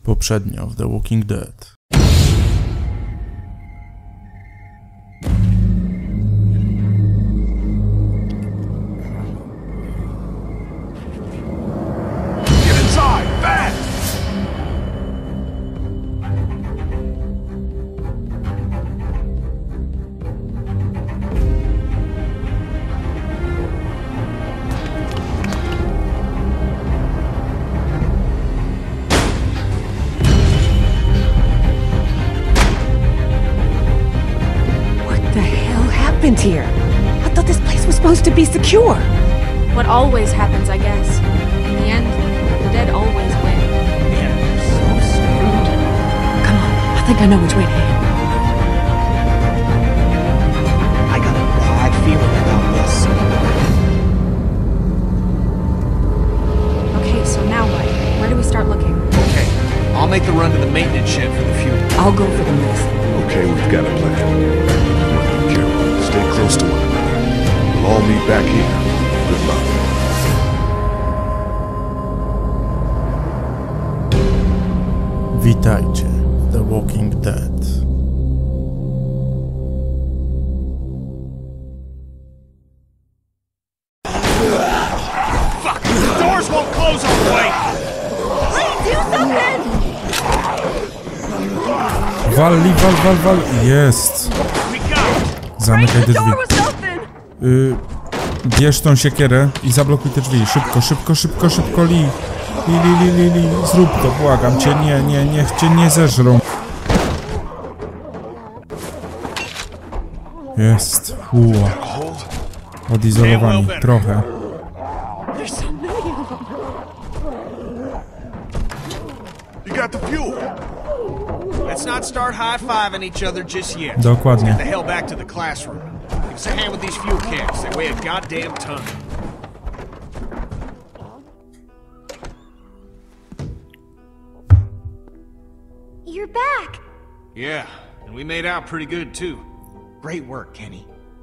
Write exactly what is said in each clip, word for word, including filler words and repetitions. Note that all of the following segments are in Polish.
Poprzednio w The Walking Dead. Here. I thought this place was supposed to be secure. What always happens, I guess. In the end, the dead always win. Man, they're so screwed. Come on, I think I know which way to head. I got a bad feeling about this. Okay, so now what? Where do we start looking? Okay, I'll make the run to the maintenance shed for the fuel. I'll go for the medicine. Okay, we've got a plan. Stay close to one another. We'll all meet back here. Good luck. Witajcie w The Walking Dead. Fuck! The doors won't close all the way! Do something! Wali, wal, wal, wal. Jest. Zamykaj te drzwi. Yy, bierz tą siekierę i zablokuj te drzwi. Szybko, szybko, szybko, szybko, Li. Li, li, li, li, li. Zrób to, błagam cię. Nie, nie, niech cię nie zeżrą. Jest. Uła. Odizolowani. Trochę. Let's not start high-fiving each other just yet. Dokładnie. Let's get the hell back to the classroom. Give us a hand with these fuel cans. They weigh a goddamn ton. You're back! Yeah, and we made out pretty good, too. Great work, Kenny.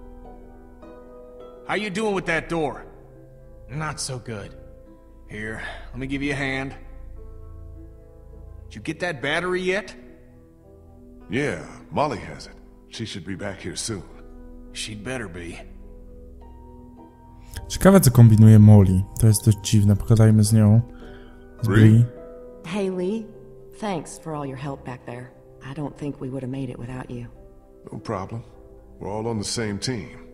How you doing with that door? Not so good. Here, let me give you a hand. Did you get that battery yet? Yeah, Molly has it. She should be back here soon. She'd better be. Ciekawe, co kombinuje Molly. To jest dość dziwne. Pogadajmy z nią. Z Bree. Hey, Lee. Thanks for all your help back there. I don't think we would have made it without you. No problem. We're all on the same team.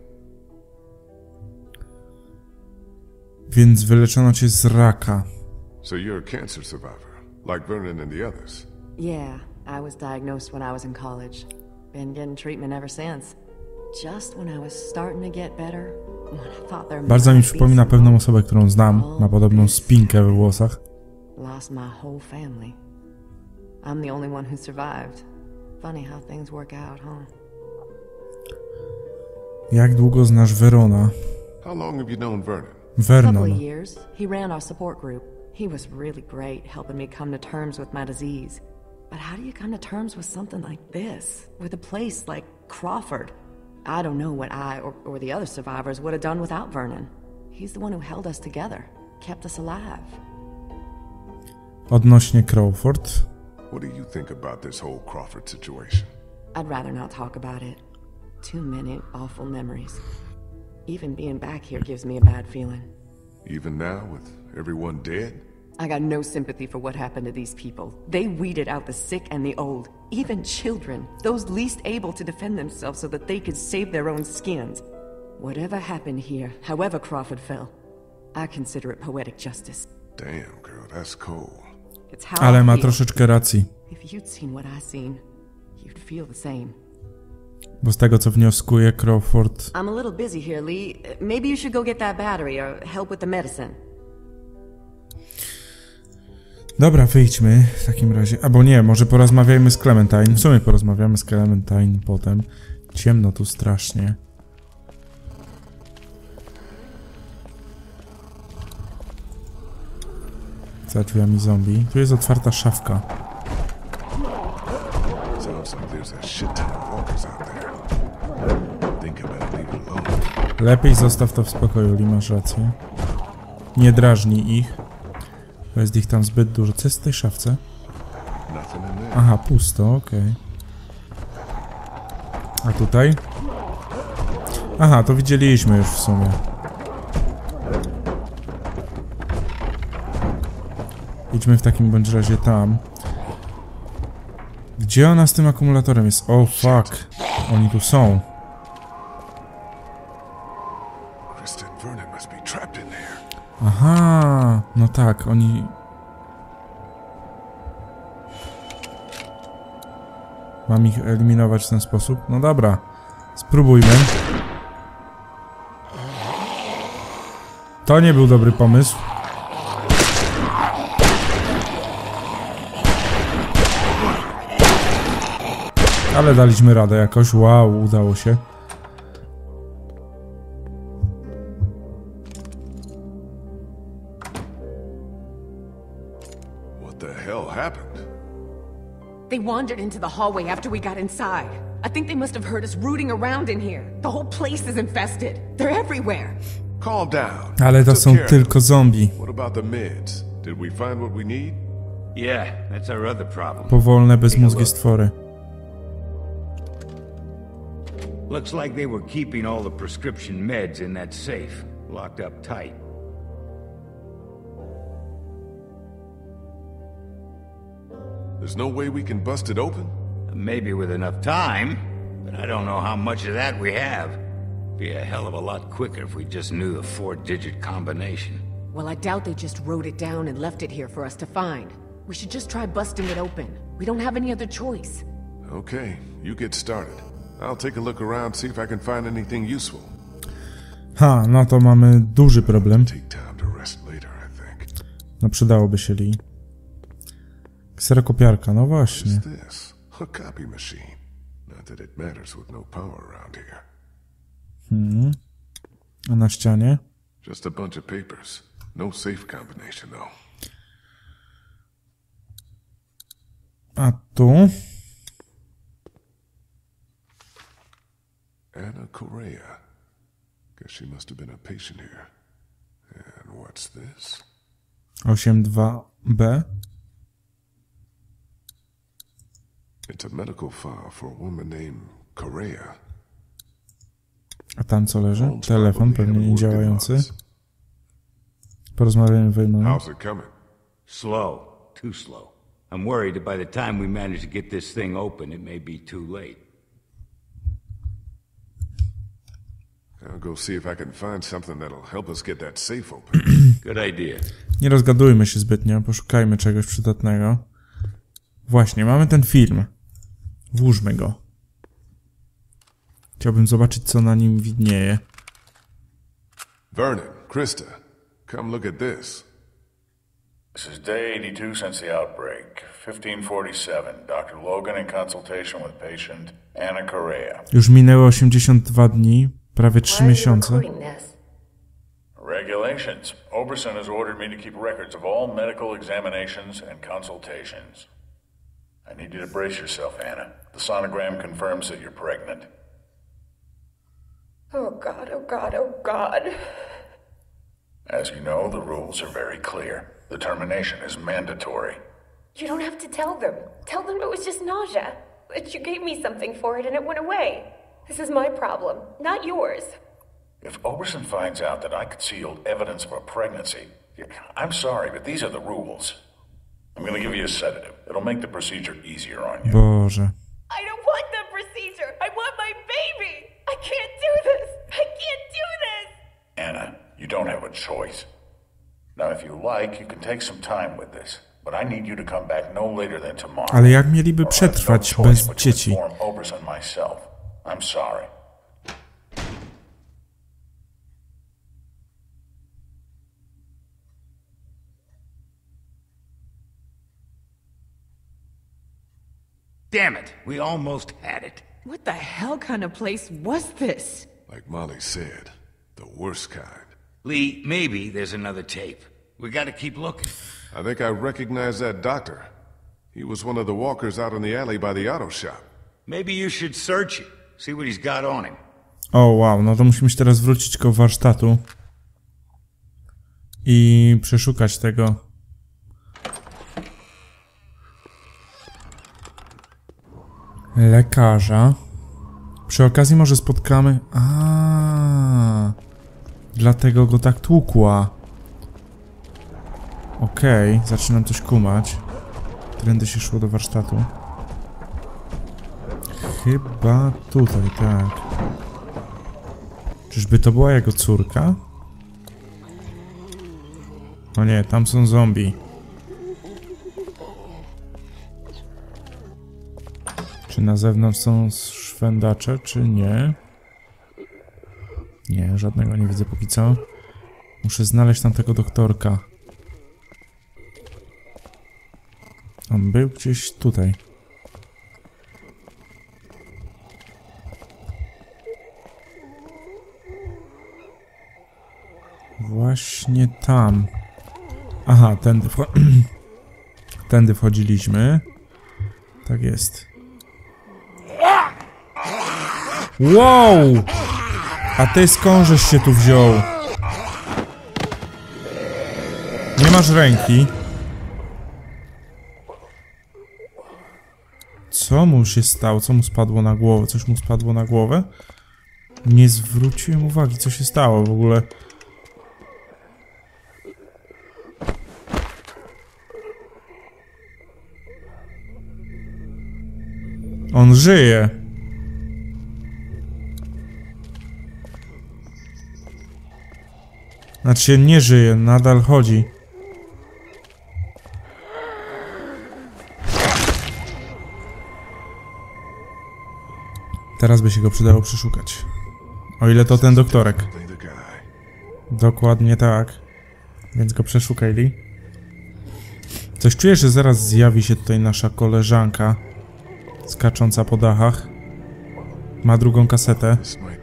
Więc wyleczono cię z raka. So you're a cancer survivor, like Vernon and the others? Yeah, I was diagnosed when I was in college. Been getting treatment ever since. Just when I was starting to get better, when I thought there Bardzo mi przypomina pewną osobę, którą znam. Ma podobną spinkę we włosach. Lost my whole family. I'm the only one who survived. Funny how things work out, huh? Jak długo znasz Verona? How long have you known Vernon? Vernon. Couple of years. He ran our support group. He was really great, helping me come to terms with my disease. But how do you come to terms with something like this? With a place like Crawford? I don't know what I or, or the other survivors would have done without Vernon. He's the one who held us together, kept us alive. Odnośnie Crawford. What do you think about this whole Crawford situation? I'd rather not talk about it. Too many awful memories. Even being back here gives me a bad feeling. Even now, with everyone dead? I got no sympathy for what happened to these people. They weeded out the sick and the old, even children, those least able to defend themselves so that they could save their own skins. Whatever happened here, however Crawford fell, I consider it poetic justice. Damn, girl, that's cold. It's how Ale I ma feel. troszeczkę racji. If you'd seen what I seen, you'd feel the same. Bo z tego, co wnioskuje Crawford... I'm a little busy here, Lee. Maybe you should go get that battery or help with the medicine. Dobra, wyjdźmy w takim razie. Albo nie, może porozmawiajmy z Clementine. W sumie porozmawiamy z Clementine potem. Ciemno tu strasznie. Za drzwiami zombie. Tu jest otwarta szafka. Lepiej zostaw to w spokoju, Lee, masz rację. Nie drażnij ich. Bo jest ich tam zbyt dużo. Co jest w tej szafce? Nothing in there. Aha, pusto, okej. A tutaj? Aha, to widzieliśmy już w sumie. Idźmy w takim bądź razie tam. Gdzie ona z tym akumulatorem jest? O, oh, fuck. Oni tu są. Krista and Vernon must be trapped in there. Aha, no tak, oni... Mam ich eliminować w ten sposób? No dobra, spróbujmy. To nie był dobry pomysł. Ale daliśmy radę jakoś. Wow, udało się. What the hell happened? They wandered into the hallway after we got inside. I think they must have heard us rooting around in here. The whole place is infested. They're everywhere. Calm down. Ale to Took są care of tylko them. zombie. What about the meds? Did we find what we need? Yeah, that's our other problem. Powolne, bezmózgie stwory. Looks like they were keeping all the prescription meds in that safe, locked up tight. There's no way we can bust it open? Maybe with enough time, but I don't know how much of that we have. Be a hell of a lot quicker if we just knew the four-digit combination. Well, I doubt they just wrote it down and left it here for us to find. We should just try busting it open. We don't have any other choice. Okay, you get started. I'll take a look around, see if I can find anything useful. Ha, no to mamy duży problem. Take time to rest later, I think. No przydałoby się Lee. Kserokopiarka, no właśnie. What's this? A copy machine. Not that it matters with no power around here. Hmm. A na ścianie? Just a bunch of papers. No safe combination, though. A tu? Anna Correa. Guess she must have been a patient here. And what's this? osiem dwa B. It's a medical file for a woman named Correa. A tam co leży? Telefon, pewnie nie działający. Porozmawiamy w Waymonie. How's it coming? Slow. Too slow. I'm worried that by the time we manage to get this thing open, it may be too late. I'll go see if I can find something that'll help us get that safe open. Good idea. Nie rozgadujmy się zbytnio, poszukajmy czegoś przydatnego. Właśnie, mamy ten film. Włóżmy go. Chciałbym zobaczyć, co na nim widnieje. Vernon, Krista, come look at this. This is day eighty-two since the outbreak. fifteen forty-seven. Doctor Logan in consultation with patient Anna Correa. Już minęły osiemdziesiąt dwa dni, prawie trzy miesiące. Regulations. Oberson has ordered me to keep records of all medical examinations and consultations. I need you to brace yourself, Anna. The sonogram confirms that you're pregnant. Oh God, oh God, oh God. As you know, the rules are very clear. The termination is mandatory. You don't have to tell them. Tell them it was just nausea. That you gave me something for it and it went away. This is my problem, not yours. If Oberson finds out that I concealed evidence of a pregnancy, I'm sorry, but these are the rules. I'm gonna give you a sedative. It'll make the procedure easier on you. Boże. I don't want the procedure. I want my baby. I can't do this. I can't do this. Anna, you don't have a choice. Now, if you like, you can take some time with this, but I need you to come back no later than tomorrow. Ale jak mieliby przetrwać bez dzieci? Oberson myself. I'm sorry. Damn it, we almost had it. What the hell kind of place was this? Like Molly said, the worst kind. Lee, maybe there's another tape. We gotta keep looking. I think I recognize that doctor. He was one of the walkers out in the alley by the auto shop. Maybe you should search it. See what he's got on him. O, wow, no to musimy się teraz wrócić koło warsztatu i przeszukać tego. Lekarza. Przy okazji może spotkamy... A, dlatego go tak tłukła. Okej, okay, zaczynam coś kumać. Trendy się szło do warsztatu. Chyba tutaj, tak. Czyżby to była jego córka? O nie, tam są zombie. Czy na zewnątrz są szwendacze, czy nie? Nie, żadnego nie widzę póki co. Muszę znaleźć tam tego doktorka. On był gdzieś tutaj. Właśnie tam. Aha, tędy, wcho tędy wchodziliśmy. Tak jest. Wow! A ty skądżeś się tu wziął? Nie masz ręki. Co mu się stało? Co mu spadło na głowę? Coś mu spadło na głowę? Nie zwróciłem uwagi, co się stało w ogóle. On żyje. Znaczy się nie żyje, nadal chodzi. Teraz by się go przydało przeszukać. O ile to ten doktorek. Dokładnie tak. Więc go przeszukaj, Lee. Coś czuję, że zaraz zjawi się tutaj nasza koleżanka. Skacząca po dachach. Ma drugą kasetę.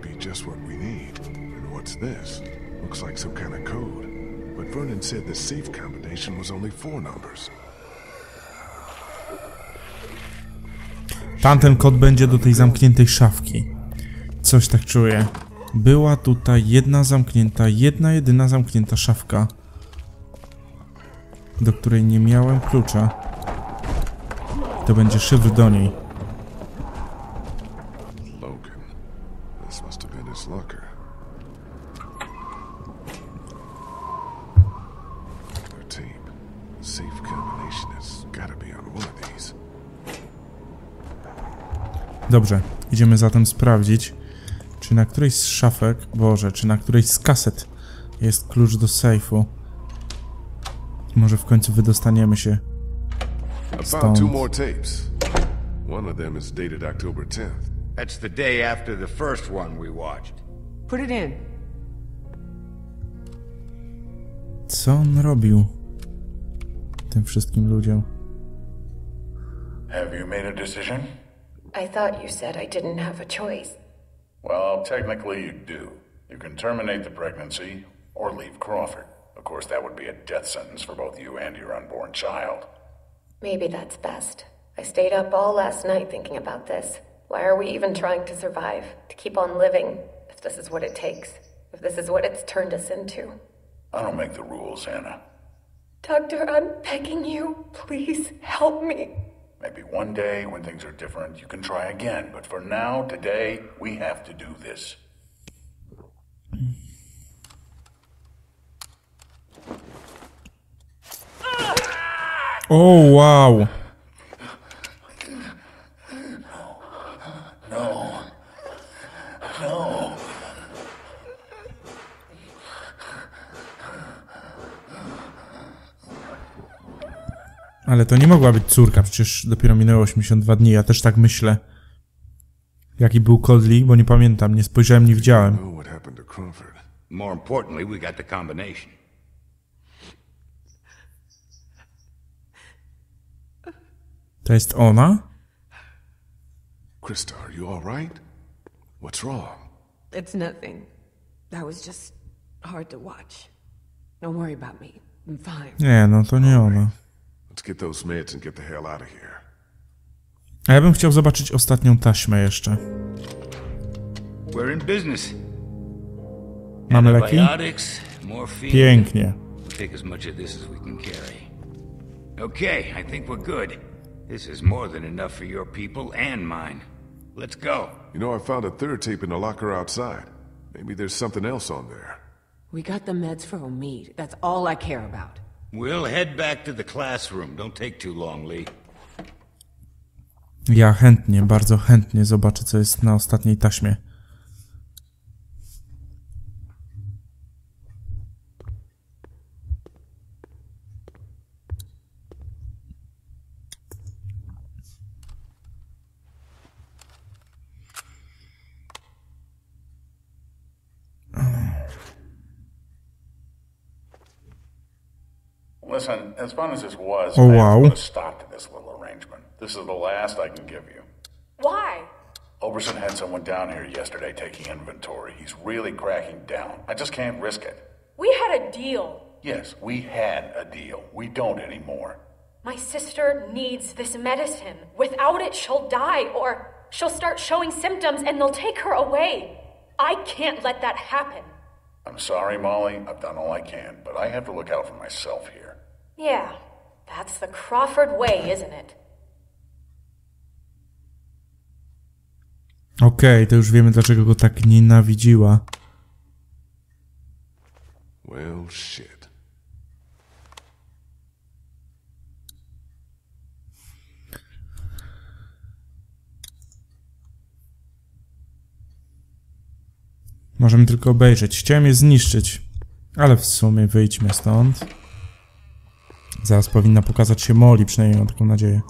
Tamten kod będzie do tej zamkniętej szafki. Coś tak czuję. Była tutaj jedna zamknięta, jedna jedyna zamknięta szafka, do której nie miałem klucza. To będzie szyfr do niej. Dobrze, idziemy zatem sprawdzić, czy na którejś z szafek, Boże, czy na którejś z kaset jest klucz do sejfu. Może w końcu wydostaniemy się stąd. One of them is dated October tenth. That's the day after the first one we watched. Put it in. Co on robił tym wszystkim ludziom? Have you made a decision? I thought you said I didn't have a choice. Well, technically you do. You can terminate the pregnancy or leave Crawford. Of course, that would be a death sentence for both you and your unborn child. Maybe that's best. I stayed up all last night thinking about this. Why are we even trying to survive? To keep on living, if this is what it takes. If this is what it's turned us into. I don't make the rules, Anna. Doctor, I'm begging you. Please help me. Maybe one day, when things are different, you can try again. But for now, today, we have to do this. Oh, wow. No. No. Ale to nie mogła być córka, przecież dopiero minęło osiemdziesiąt dwa dni, ja też tak myślę. Jaki był kod Lee, bo nie pamiętam, nie spojrzałem, nie widziałem. More importantly, we got the combination. To jest ona? Krista, are you all right? What's wrong? It's nothing. That was just hard to watch. Don't worry about me. I'm fine. Nie, no to nie ona. Let's get those meds and get the hell out of here. A ja bym chciał zobaczyć ostatnią taśmę jeszcze. We're in business. Mamy leki? Pięknie. Take as much of this as we can carry. Okay, I think we're good. This is more than enough for your people and mine. Let's go. You know, I found a third tape in the locker outside. Maybe there's something else on there. We got the meds for Omid. That's all I care about. We'll head back to the classroom. Don't take too long, Lee. Ja chętnie, bardzo chętnie zobaczę, co jest na ostatniej taśmie. Listen, as fun as this was, Oh, I have wow. to put a stop to this little arrangement. This is the last I can give you. Why? Oberson had someone down here yesterday taking inventory. He's really cracking down. I just can't risk it. We had a deal. Yes, we had a deal. We don't anymore. My sister needs this medicine. Without it, she'll die, or she'll start showing symptoms and they'll take her away. I can't let that happen. I'm sorry, Molly. I've done all I can, but I have to look out for myself here. Yeah, that's the Crawford way, isn't it? Okej, okay, to już wiemy, dlaczego go tak nienawidziła. Well, shit. Możemy tylko obejrzeć. Chciałem je zniszczyć, ale w sumie wyjdźmy stąd. Zaraz powinna pokazać się Molly, przynajmniej mam taką nadzieję.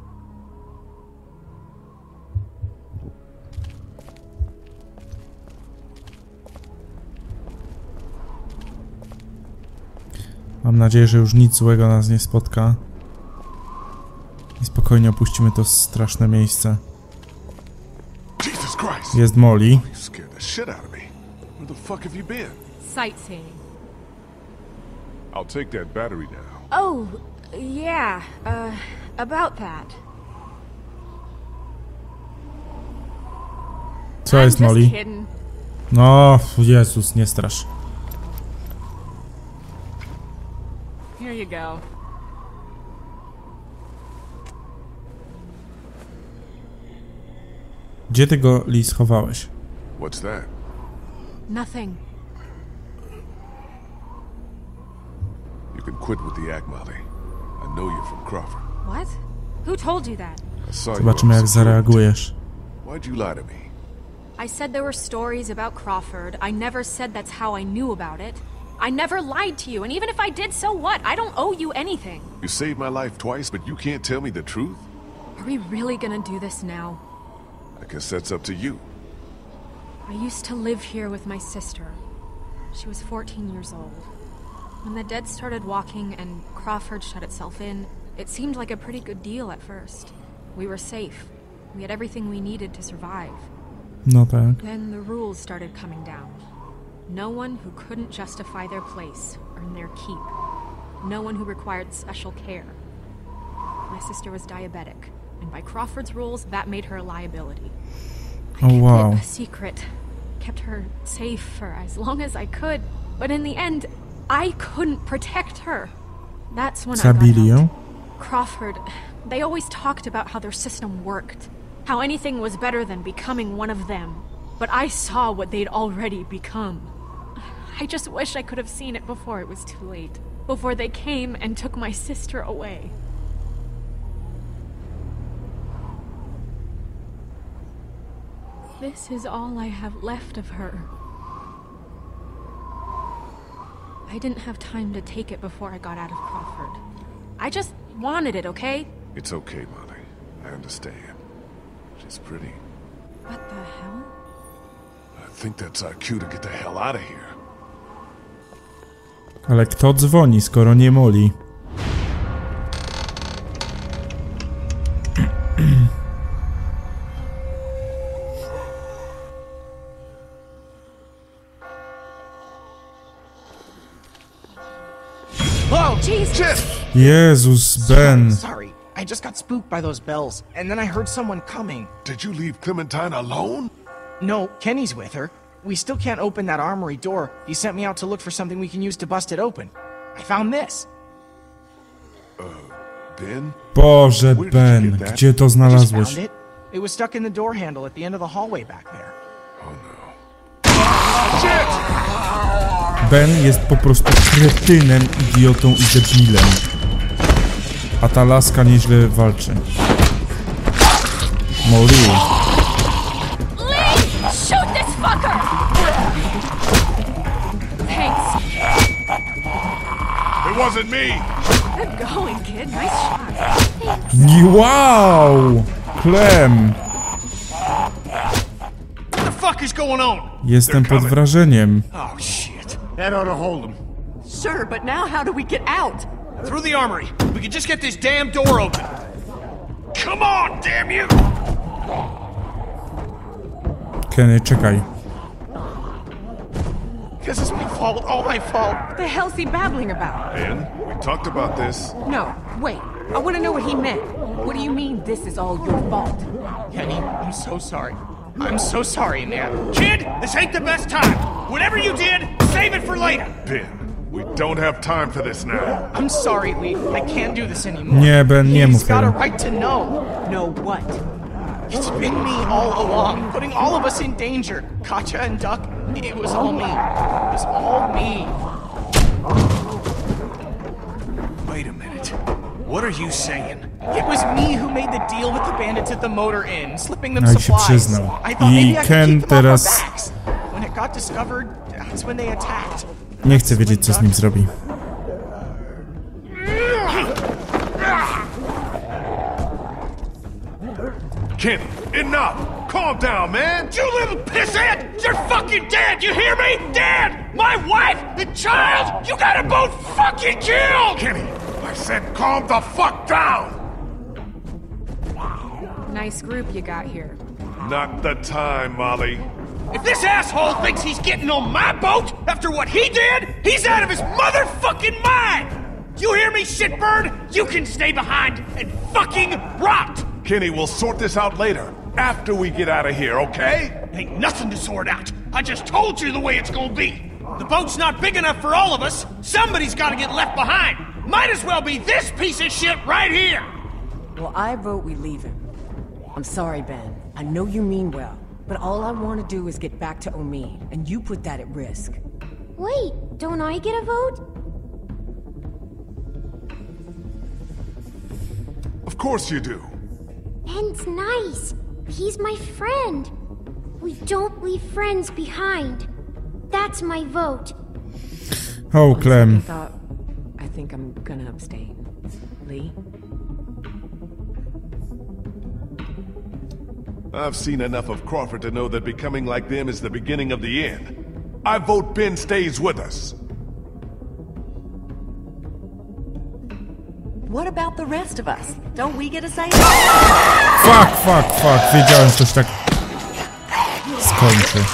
Mam nadzieję, że już nic złego nas nie spotka. I spokojnie opuścimy to straszne miejsce. Jesus Christ! Jest Molly. You scared the shit out of me. Where the fuck have you been? Sightseeing. I'll take that battery now. Oh, yeah, uh, about that. Co jest, Molly? Kidding. No, Jezus, nie strasz. Here you go. Gdzie ty go, Lee, schowałeś? What's that? Nothing. You can quit with the act, Molly. I know you're from Crawford. What? Who told you that? I saw you Zobaczymy, on jak security. zareagujesz. Why'd you lie to me? I said there were stories about Crawford. I never said that's how I knew about it. I never lied to you, and even if I did, so what? I don't owe you anything. You saved my life twice, but you can't tell me the truth? Are we really gonna do this now? I guess that's up to you. I used to live here with my sister. She was fourteen years old. When the dead started walking and Crawford shut itself in, it seemed like a pretty good deal at first. We were safe. We had everything we needed to survive. No tak. Then the rules started coming down. No one who couldn't justify their place earned their keep. No one who required special care. My sister was diabetic, and by Crawford's rules, that made her a liability. I Oh, kept wow. it a secret. Kept her safe for as long as I could, but in the end, I couldn't protect her. That's when I Zabili got ją? out. Crawford, they always talked about how their system worked, how anything was better than becoming one of them. But I saw what they'd already become. I just wish I could have seen it before it was too late. Before they came and took my sister away. This is all I have left of her. I didn't have time to take it before I got out of Crawford. I just wanted it, okay? It's okay, Molly. I understand. She's pretty. What the hell? I think that's our cue to get the hell out of here. Ale kto dzwoni, skoro nie Molly? Whoa! Jesus! Jezus, Ben. Sorry, I just got spooked by those bells, and then I heard someone coming. Did you leave Clementine alone? No, Kenny's with her. We still can't open that armory door. He sent me out to look for something we can use to bust it open. I found this. Ben? Boże, Ben, gdzie to znalazłeś? Found it. It was stuck in the door handle at the end of the hallway back there. Oh no. Ben jest po prostu kretynem, idiotą i debilem. A ta laska nieźle walczy. Molly. Lee! Shoot this fucker! Thanks. It wasn't me! Good going, kid. Nice shot. Wow! Clem! What the fuck is going on? Jestem pod wrażeniem. Oh shit. That ought to hold him. Sure, but now how do we get out? Through the armory. We can just get this damn door open. Come on, damn you! Kenny, czekaj. This is my fault, all my fault. What the hell's he babbling about? Ben, we talked about this. No, wait. I want to know what he meant. What do you mean this is all your fault? Kenny, I'm so sorry. I'm so sorry, man. Kid, this ain't the best time. Whatever you did, save it for later. Ben, we don't have time for this now. I'm sorry, Lee. I can't do this anymore. Nie, Ben, nie He's mów got a tego. right to know. Know what? It's been me all along, putting all of us in danger. Katja and Duck, it was all me. It was all me. Wait a minute. What are you saying? It was me who made the deal with the bandits at the motor inn, slipping them No i się supplies. przyznał. I thought I maybe I could Ken keep them teraz- off our backs. When it got discovered, that's when they attacked. Nie chcę wiedzieć, co z nim zrobi. Kenny, enough! Calm down, man! You little pissant! You're fucking dead! You hear me? Dead! My wife and child! You got them both fucking killed! Kenny, I said calm the fuck down! Nice group you got here. Not the time, Molly. If this asshole thinks he's getting on my boat after what he did, he's out of his motherfucking mind! You hear me, shitbird? You can stay behind and fucking rot! Kenny, we'll sort this out later, after we get out of here, okay? Ain't nothing to sort out. I just told you the way it's gonna be. The boat's not big enough for all of us. Somebody's gotta get left behind. Might as well be this piece of shit right here. Well, I vote we leave him. I'm sorry, Ben. I know you mean well, but all I want to do is get back to Omid, and you put that at risk. Wait, don't I get a vote? Of course you do. Ben's nice. He's my friend. We don't leave friends behind. That's my vote. Oh, Clem. I thought... I think I'm gonna abstain. Lee? I've seen enough of Crawford to know that becoming like them is the beginning of the end. I vote Ben stays with us. What about the rest of us? Don't we get a say? Fuck, fuck, fuck. Wiedziałem, że coś tak skończy.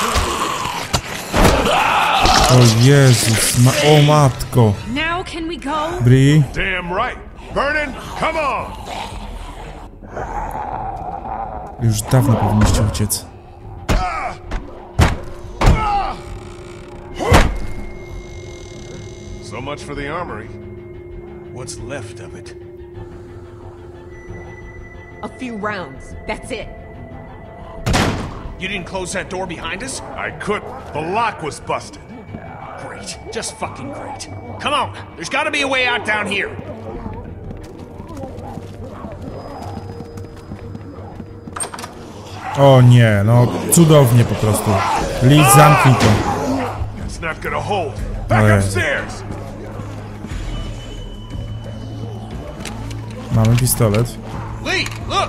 O Jezus, ma o matko. Now can we go? Bree? Damn right. Vernon, come on! Już dawno powinniście uciec. So much for the armory. What's left of it? A few rounds. That's it. You didn't close that door behind us? I couldn't. The lock was busted. Great. Just fucking great. Come on. There's gotta be a way out down here. O nie, no cudownie po prostu. Lee, zamknij to. It's not gonna hold. Back Ale- upstairs! Mamy pistolet. Lee, look!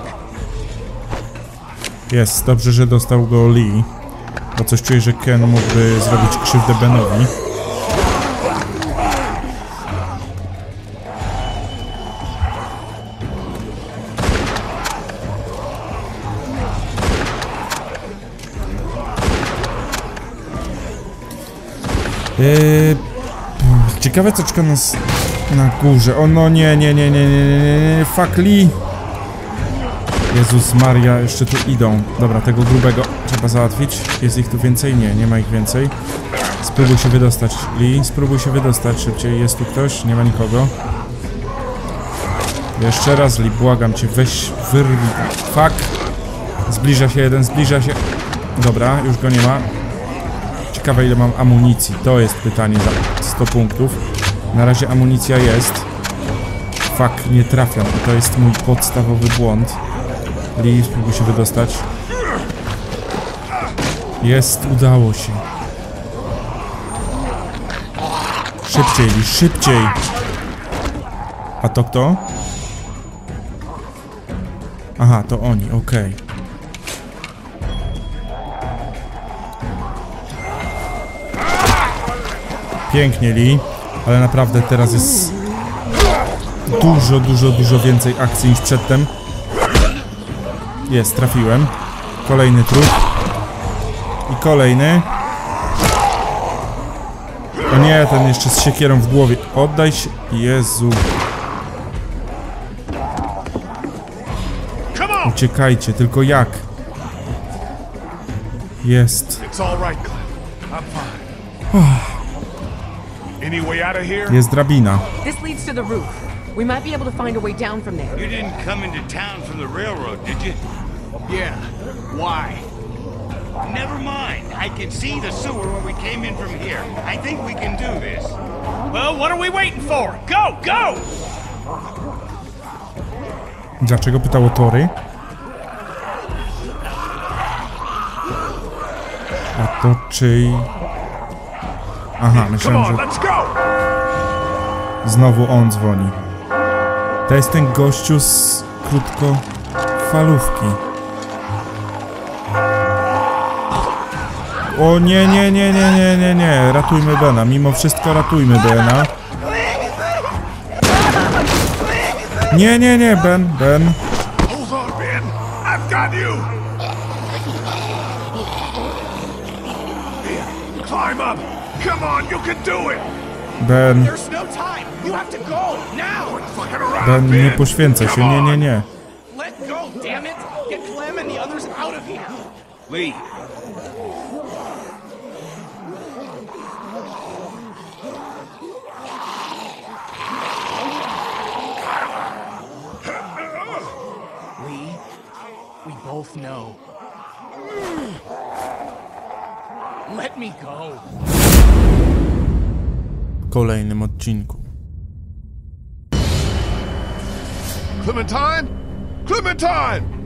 Jest, dobrze, że dostał go Lee. Bo coś czuję, że Ken mógłby zrobić krzywdę Benowi. Eee, ciekawe, co czeka nas na górze. O no nie, nie, nie, nie, nie, nie, nie, fuck Lee. Jezus Maria, jeszcze tu idą. Dobra, tego grubego trzeba załatwić. Jest ich tu więcej? Nie, nie ma ich więcej. Spróbuj się wydostać, Lee. Spróbuj się wydostać szybciej. Jest tu ktoś? Nie ma nikogo. Jeszcze raz, Lee, błagam cię, weź, wyrwij. Fuck. Zbliża się jeden, zbliża się. Dobra, już go nie ma. Ciekawe, ile mam amunicji. To jest pytanie za sto punktów. Na razie amunicja jest. Fuck, nie trafiam. To jest mój podstawowy błąd. Lee, spróbuj się wydostać. Jest, udało się. Szybciej, Lee, szybciej. A to kto? Aha, to oni, okej. Okay. Pięknie, Lee. Ale naprawdę teraz jest dużo, dużo, dużo więcej akcji niż przedtem. Jest, trafiłem. Kolejny trup. I kolejny. O nie, ten jeszcze z siekierą w głowie. Oddaj się. Jezu. Uciekajcie, tylko jak? Jest. Jest drabina. This leads to the roof. We might be able to find a way down from there. You didn't come into town from the railroad, did you? Yeah. Why? Never mind. I can see the sewer where we came in from here. I think we can do this. Well, what are we waiting for? Go, go! Dlaczego pytało Tory? A to czyj... Aha, myślałem, że... Znowu on dzwoni. To jest ten gościu z krótkofalówki. O nie, nie, nie, nie, nie, nie, nie. Ratujmy Bena. Mimo wszystko ratujmy Bena. Nie, nie, nie, Ben, Ben. Ben. Ben, nie poświęcaj się, nie, nie, nie. Lee. Lee, we both know. Let me go. W kolejnym odcinku. Clementine? Clementine!